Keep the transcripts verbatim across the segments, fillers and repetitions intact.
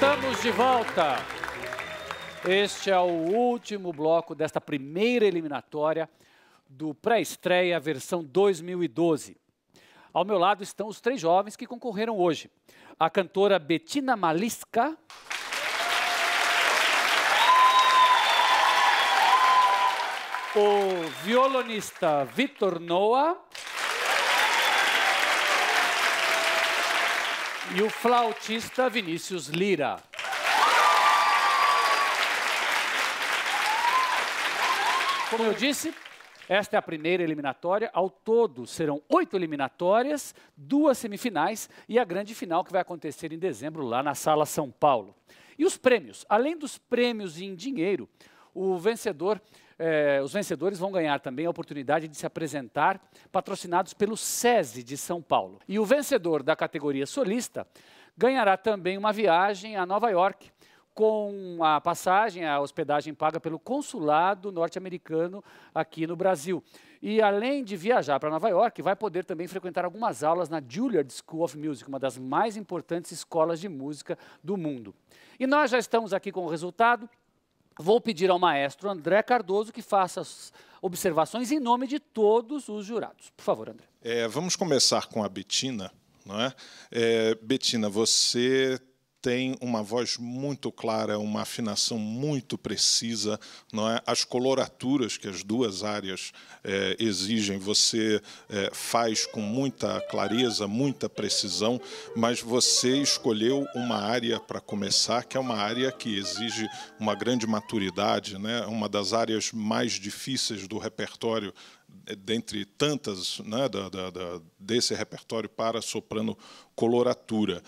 Estamos de volta. Este é o último bloco desta primeira eliminatória do pré-estreia versão dois mil e doze. Ao meu lado estão os três jovens que concorreram hoje. A cantora Bettina Maliska, o violonista Vitor Noah e o flautista Vinícius Lira. Como eu disse, esta é a primeira eliminatória. Ao todo, serão oito eliminatórias, duas semifinais e a grande final que vai acontecer em dezembro lá na Sala São Paulo. E os prêmios? Além dos prêmios em dinheiro, o vencedor, eh, os vencedores vão ganhar também a oportunidade de se apresentar patrocinados pelo SESI de São Paulo. E o vencedor da categoria solista ganhará também uma viagem a Nova York, com a passagem, a hospedagem paga pelo consulado norte-americano aqui no Brasil. E além de viajar para Nova York, vai poder também frequentar algumas aulas na Juilliard School of Music, uma das mais importantes escolas de música do mundo. E nós já estamos aqui com o resultado. Vou pedir ao maestro André Cardoso que faça as observações em nome de todos os jurados. Por favor, André. É, vamos começar com a Bettina, não é? É, Bettina, você tem uma voz muito clara, uma afinação muito precisa, não é? As coloraturas que as duas áreas é, exigem, você é, faz com muita clareza, muita precisão, mas você escolheu uma área para começar, que é uma área que exige uma grande maturidade, né? Uma das áreas mais difíceis do repertório, dentre tantas, né, da, da, da, desse repertório para soprano coloratura.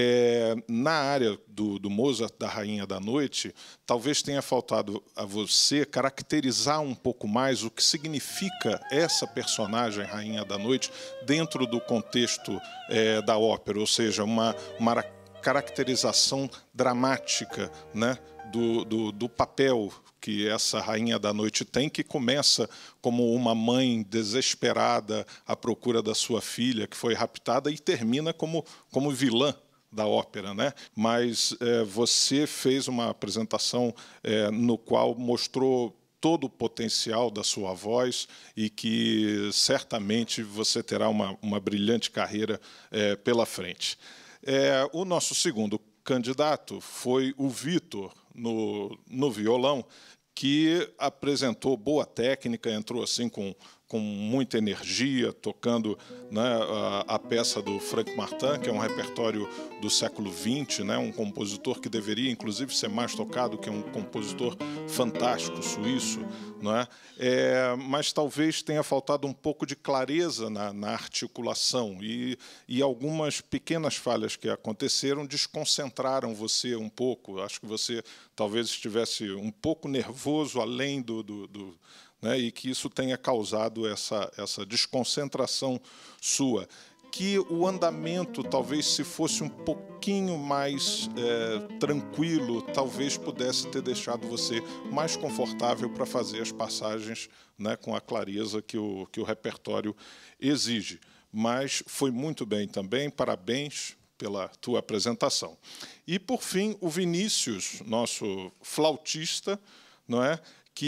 É, na área do, do Mozart, da Rainha da Noite, talvez tenha faltado a você caracterizar um pouco mais o que significa essa personagem, Rainha da Noite, dentro do contexto é, da ópera, ou seja, uma, uma caracterização dramática, né, do, do, do papel que essa Rainha da Noite tem, que começa como uma mãe desesperada à procura da sua filha, que foi raptada, e termina como, como vilã da ópera, né? Mas é, você fez uma apresentação é, no qual mostrou todo o potencial da sua voz e que certamente você terá uma, uma brilhante carreira é, pela frente. É, o nosso segundo candidato foi o Vitor, no, no violão, que apresentou boa técnica, entrou assim com, com muita energia, tocando, né, a, a peça do Frank Martin, que é um repertório do século vinte, né, um compositor que deveria, inclusive, ser mais tocado, que é um compositor fantástico, suíço, não é? É, mas talvez tenha faltado um pouco de clareza na, na articulação e, e algumas pequenas falhas que aconteceram desconcentraram você um pouco. Acho que você talvez estivesse um pouco nervoso além do... do, do né, e que isso tenha causado essa, essa desconcentração sua. Que o andamento, talvez, se fosse um pouquinho mais é, tranquilo, talvez pudesse ter deixado você mais confortável para fazer as passagens, né, com a clareza que o, que o repertório exige. Mas foi muito bem também, parabéns pela tua apresentação. E, por fim, o Vinícius, nosso flautista, não é?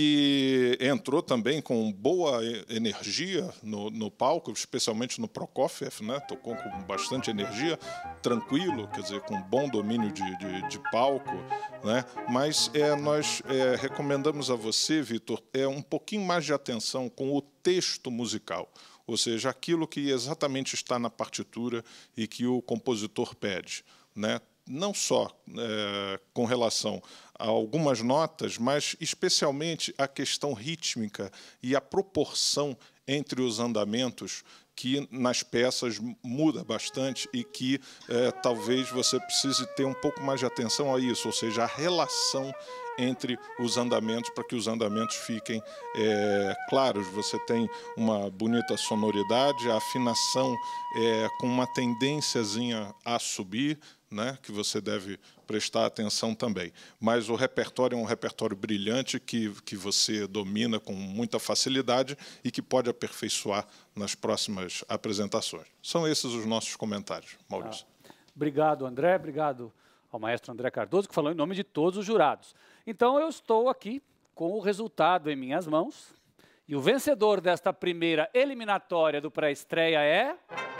Que entrou também com boa energia no, no palco, especialmente no Prokofiev, né? Tocou com bastante energia, tranquilo, quer dizer, com bom domínio de, de, de palco, né? Mas é, nós é, recomendamos a você, Vitor, é, um pouquinho mais de atenção com o texto musical, ou seja, aquilo que exatamente está na partitura e que o compositor pede, né? Não só é, com relação a algumas notas, mas especialmente a questão rítmica e a proporção entre os andamentos, que nas peças muda bastante e que é, talvez você precise ter um pouco mais de atenção a isso, ou seja, a relação entre os andamentos, para que os andamentos fiquem é, claros. Você tem uma bonita sonoridade, a afinação é, com uma tendênciazinha a subir, né, que você deve prestar atenção também. Mas o repertório é um repertório brilhante que, que você domina com muita facilidade e que pode aperfeiçoar nas próximas apresentações. São esses os nossos comentários, Maurício. Ah, obrigado, André. Obrigado ao maestro André Cardoso, que falou em nome de todos os jurados. Então, eu estou aqui com o resultado em minhas mãos. E o vencedor desta primeira eliminatória do pré-estreia é...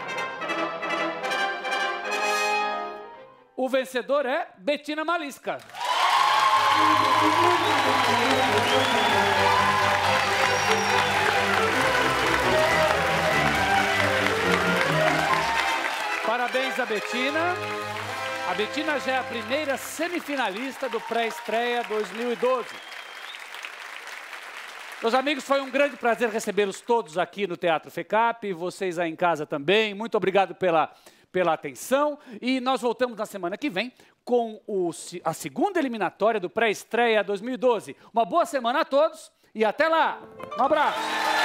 O vencedor é Bettina Malisca. Parabéns a Bettina. A Bettina já é a primeira semifinalista do pré-estreia dois mil e doze. Meus amigos, foi um grande prazer recebê-los todos aqui no Teatro FECAP, vocês aí em casa também. Muito obrigado pela, pela atenção. E nós voltamos na semana que vem com o, a segunda eliminatória do pré-estreia dois mil e doze. Uma boa semana a todos e até lá. Um abraço.